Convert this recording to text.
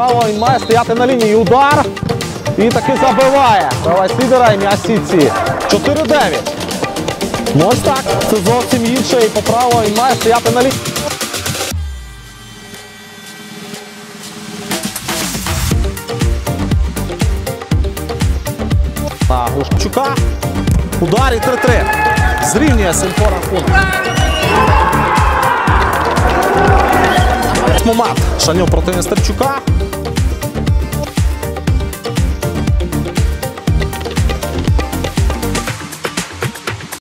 Право, він має стояти на лінії. Удар. І таки забиває. Гравець лідера ім'я Сіці. 4-9. Ну ось так. Це зовсім інше. І по праву він має стояти на лінії. На Глушчука. Удар і 3-3. Зрівнює Сельфо рахунок. Момент. Шаньов проти Нестерчука.